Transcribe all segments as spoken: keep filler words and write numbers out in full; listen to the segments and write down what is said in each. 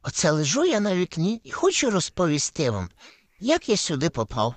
Оце лежу я на вікні і хочу розповісти вам, як я сюди попав.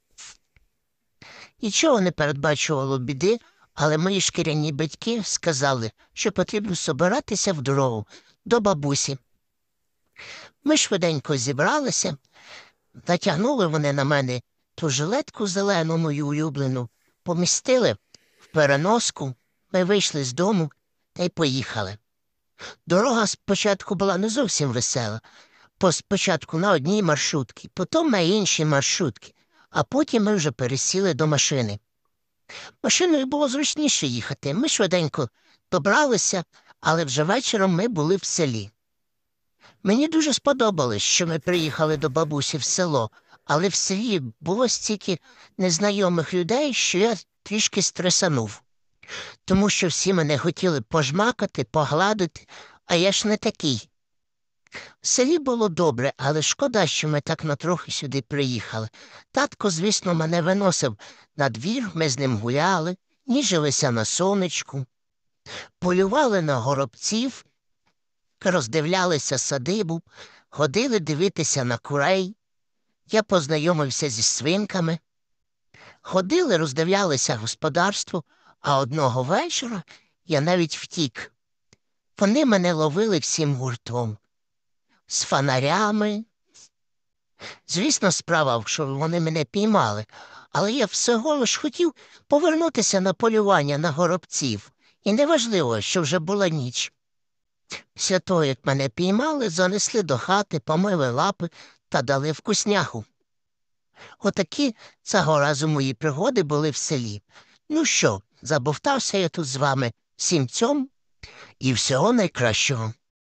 Нічого не передбачувало біди, але мої шкіряні батьки сказали, що потрібно собиратися в дорогу до бабусі. Ми швиденько зібралися, натягнули вони на мене ту жилетку зелену мою улюблену, помістили в переноску, ми вийшли з дому та й поїхали. Дорога спочатку була не зовсім весела. По- Спочатку на одній маршрутці, потім на іншій маршрутці, а потім ми вже пересіли до машини. Машиною було зручніше їхати. Ми швиденько добралися, але вже вечором ми були в селі. Мені дуже сподобалось, що ми приїхали до бабусі в село, але в селі було стільки незнайомих людей, що я трішки стресанув. Тому що всі мене хотіли пожмакати, погладити, а я ж не такий. В селі було добре, але шкода, що ми так натрохи сюди приїхали. Татко, звісно, мене виносив на двір, ми з ним гуляли, ніжилися на сонечку, полювали на горобців, роздивлялися садибу, ходили дивитися на курей. Я познайомився зі свинками. Ходили, роздивлялися господарство, а одного вечора я навіть втік. Вони мене ловили всім гуртом. З фонарями. Звісно, справа, що вони мене піймали, але я всього лиш хотів повернутися на полювання на горобців. І неважливо, що вже була ніч. Після того, як мене піймали, занесли до хати, помили лапи та дали вкусняху. Отакі цього разу мої пригоди були в селі. Ну що, забовтався я тут з вами всім цьом і всього найкращого.